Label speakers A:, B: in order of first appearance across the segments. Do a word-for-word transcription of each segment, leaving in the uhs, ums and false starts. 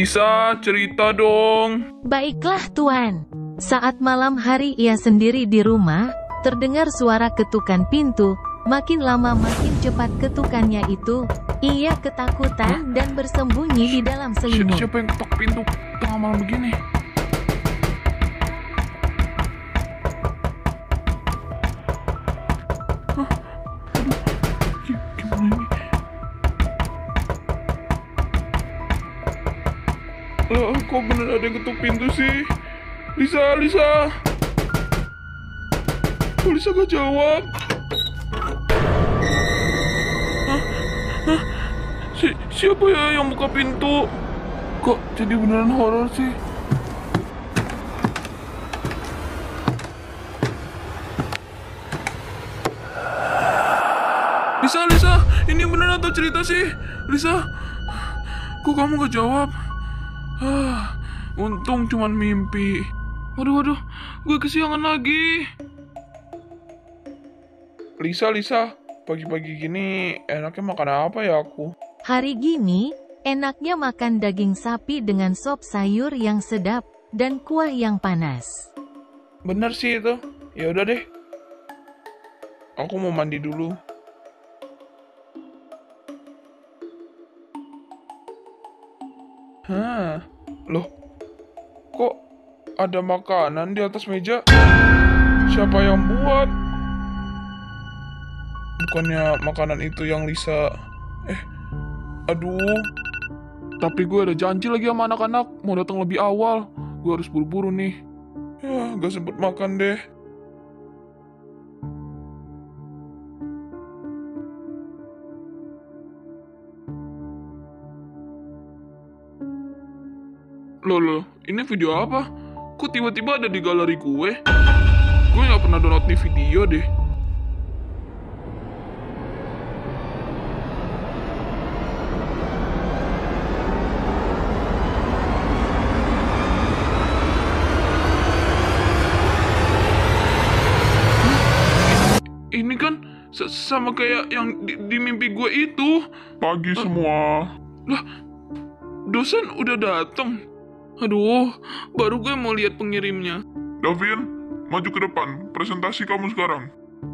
A: Lisa, cerita dong.
B: Baiklah Tuan. Saat malam hari ia sendiri di rumah, terdengar suara ketukan pintu. Makin lama makin cepat ketukannya itu. Ia ketakutan dan bersembunyi di dalam
A: Si-
B: selimut.
A: Siapa yang ketok pintu tengah malam begini? Hah? Aduh, gi- gimana ini? Lah, kok bener ada yang ketuk pintu sih? Lisa, Lisa. Kok Lisa gak jawab? Hah? Hah? Si siapa ya yang buka pintu? Kok jadi beneran horor sih? Lisa, Lisa, ini beneran atau cerita sih? Lisa, kok kamu gak jawab? Ah, untung cuman mimpi. Waduh, waduh, gue kesiangan lagi. Lisa, Lisa, pagi-pagi gini enaknya makan apa ya aku?
B: Hari gini, enaknya makan daging sapi dengan sop sayur yang sedap dan kuah yang panas.
A: Bener sih itu. Ya udah deh. Aku mau mandi dulu. Hah, loh, kok ada makanan di atas meja? Siapa yang buat? Bukannya makanan itu yang Lisa... Eh, aduh. Tapi gue ada janji lagi sama anak-anak, mau datang lebih awal. Gue harus buru-buru nih. Ya, gak sempet makan deh. Loh, loh, ini video apa? Kok tiba-tiba ada di galeri gue? Gue nggak pernah download nih video deh. Ini kan s- sama kayak yang di, di mimpi gue itu. Pagi semua. Lah, dosen udah datang. Aduh, baru gue mau lihat pengirimnya.
C: Davin, maju ke depan. Presentasi kamu sekarang.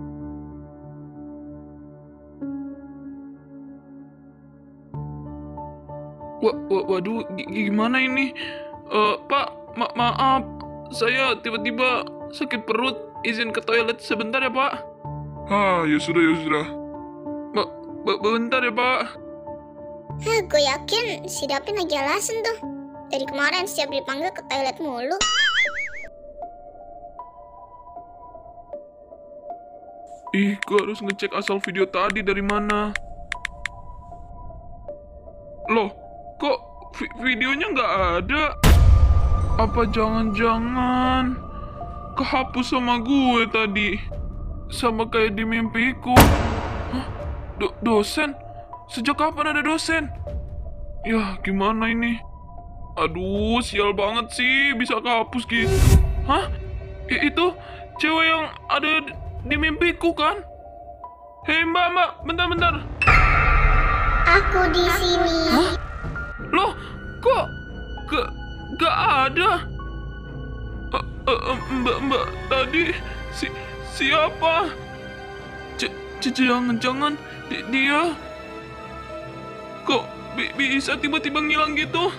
A: Wa, wa- waduh, gi- gimana ini? Eh, Pak, ma- maaf, saya tiba-tiba sakit perut. Izin ke toilet sebentar ya, Pak.
C: Ah, ya sudah, ya sudah.
A: Ba- ba- bentar ya, Pak.
D: Hah, gue yakin si Davin lagi alasan tuh. Dari kemarin setiap dipanggil ke toilet mulu.
A: Ih, gue harus ngecek asal video tadi dari mana. Loh, kok vi- videonya nggak ada? Apa jangan-jangan kehapus sama gue tadi? Sama kayak di mimpiku. Hah? Do- dosen? Sejak kapan ada dosen? Yah, gimana ini? Aduh, sial banget sih bisa kehapus gitu. Hah? I- itu cewek yang ada di- di mimpiku kan? Hei mbak, mbak, bentar-bentar.
D: Aku di sini.
A: Loh, kok gak, gak ada? Eh, eh, eh, mbak, mbak, tadi si, siapa? C- c- Jangan-jangan di- dia kok bi- bisa tiba-tiba ngilang gitu?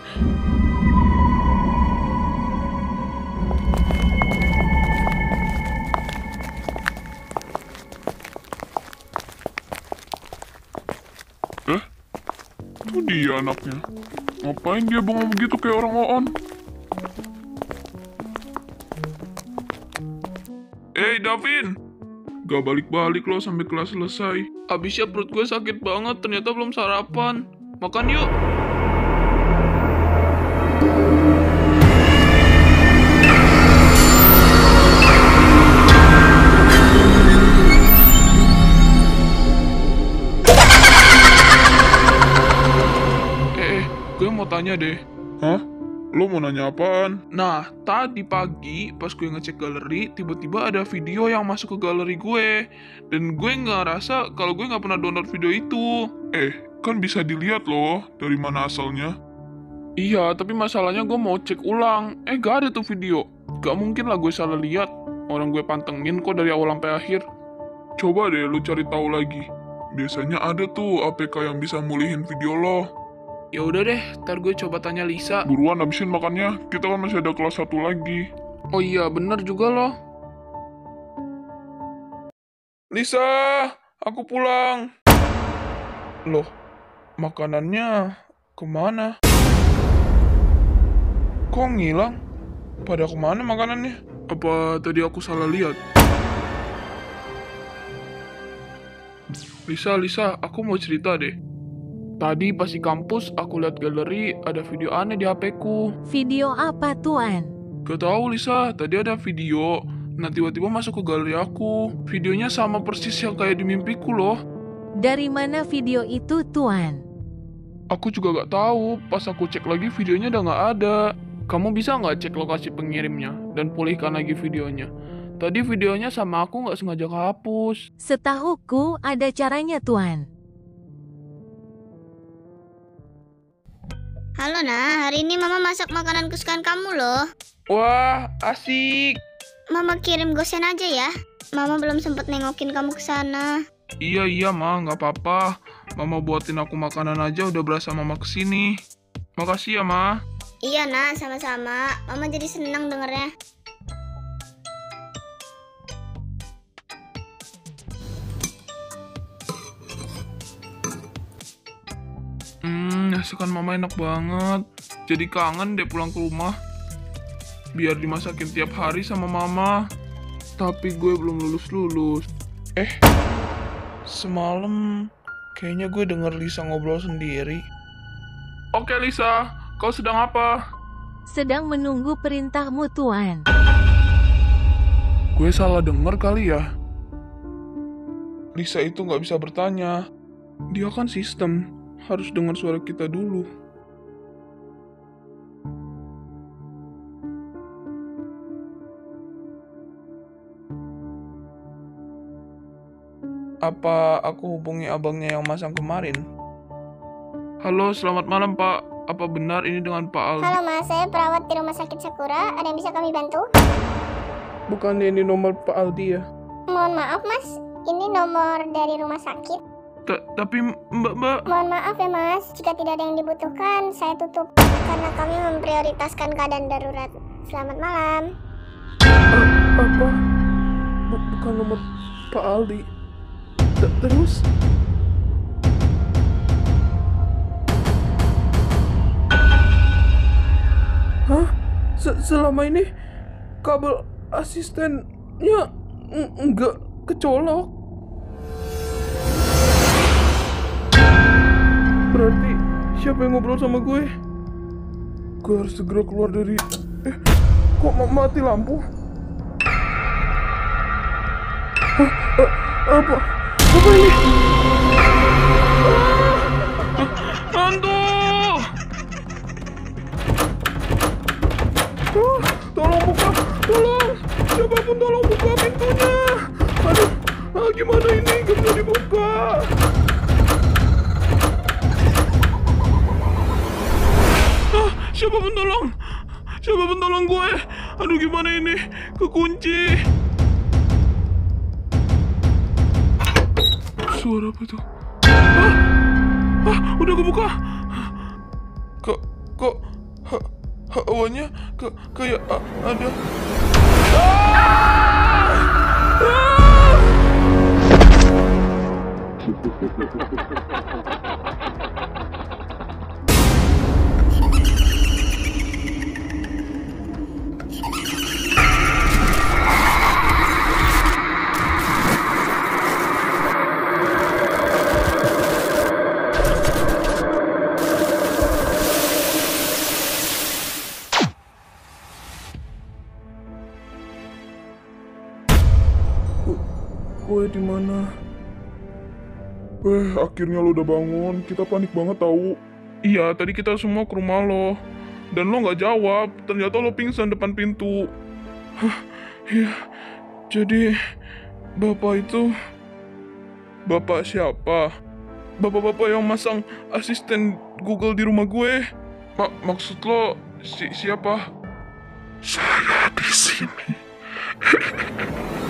C: Eh, itu dia anaknya. Ngapain dia bengong begitu kayak orang on?
A: Eh, Davin, gak balik-balik loh sampai kelas selesai. Abisnya perut gue sakit banget, ternyata belum sarapan. Makan yuk. Eh, eh, gue mau tanya deh.
C: Hah? Lo mau nanya apaan?
A: Nah, tadi pagi pas gue ngecek galeri, tiba-tiba ada video yang masuk ke galeri gue. Dan gue nggak ngerasa kalau gue nggak pernah download video itu.
C: Eh, kan bisa dilihat loh dari mana asalnya.
A: Iya, tapi masalahnya gue mau cek ulang. Eh, gak ada tuh video. Gak mungkin lah gue salah lihat. Orang gue pantengin kok dari awal sampai akhir.
C: Coba deh lu cari tahu lagi. Biasanya ada tuh A P K yang bisa mulihin video lo.
A: Ya udah deh, ntar gue coba tanya Lisa.
C: Buruan habisin makannya, kita kan masih ada kelas satu lagi.
A: Oh iya, bener juga loh. Lisa, aku pulang. Loh, makanannya kemana? Kok ngilang? Pada kemana makanannya? Apa tadi aku salah lihat? Lisa, Lisa, aku mau cerita deh. Tadi pas di kampus, aku lihat galeri ada video aneh di H P-ku.
B: Video apa tuan?
A: Gak tahu Lisa, tadi ada video. Nah tiba-tiba masuk ke galeri aku. Videonya sama persis yang kayak di mimpiku loh.
B: Dari mana video itu tuan?
A: Aku juga gak tahu. Pas aku cek lagi videonya udah gak ada. Kamu bisa nggak cek lokasi pengirimnya dan pulihkan lagi videonya? Tadi videonya sama aku nggak sengaja kehapus.
B: Setahuku ada caranya tuan.
D: Halo Nah, hari ini Mama masak makanan kesukaan kamu loh.
A: Wah, asik.
D: Mama kirim gosen aja ya. Mama belum sempet nengokin kamu ke sana.
A: Iya iya Ma, nggak apa-apa. Mama buatin aku makanan aja udah berasa Mama kesini. Makasih ya Ma.
D: Iya Nah, sama-sama. Mama jadi senang dengernya.
A: Hmm, masakan Mama enak banget. Jadi kangen deh pulang ke rumah. Biar dimasakin tiap hari sama Mama. Tapi gue belum lulus-lulus. Eh, semalam kayaknya gue denger Lisa ngobrol sendiri. Oke Lisa, kau sedang apa?
B: Sedang menunggu perintahmu tuan.
A: Gue salah denger kali ya. Lisa itu nggak bisa bertanya. Dia kan sistem, harus dengar suara kita dulu. Apa aku hubungi abangnya yang masang kemarin? Halo, selamat malam Pak. Apa benar ini dengan Pak Aldi?
D: Halo Mas, saya perawat di Rumah Sakit Sakura. Ada yang bisa kami bantu?
A: Bukan ini nomor Pak Aldi ya?
D: Mohon maaf Mas, ini nomor dari rumah sakit.
A: Ta- tapi Mbak Mbak.
D: Mohon maaf ya Mas, jika tidak ada yang dibutuhkan, saya tutup. Karena kami memprioritaskan keadaan darurat. Selamat malam.
A: Uh, apa? Bu- bukan nomor Pak Aldi. T- terus? Hah? Se- selama ini kabel asistennya n- nggak kecolok. Berarti siapa yang ngobrol sama gue? Gue harus segera keluar dari... Eh, kok ma- mati lampu? Hah? Eh, apa? Apa ini? Ah! Hantu! Ah, tolong buka! Tolong! Siapapun tolong buka pintunya! Aduh, ah, gimana ini? Gak bisa dibuka! Ah, siapapun tolong! Siapapun tolong gue! Aduh, gimana ini? Kekunci! Suara apa itu? Ah, ah, udah kebuka! Kok, kok, ha, hawanya ke, kayak a, ada... Ah! Ah! Gue di mana?
C: Eh, akhirnya lo udah bangun. Kita panik banget tahu.
A: Iya, tadi kita semua ke rumah lo. Dan lo nggak jawab. Ternyata lo pingsan depan pintu. Hah, iya. Jadi, bapak itu... Bapak siapa? Bapak-bapak yang masang asisten Google di rumah gue. Ma- maksud lo si siapa?
C: Saya di sini.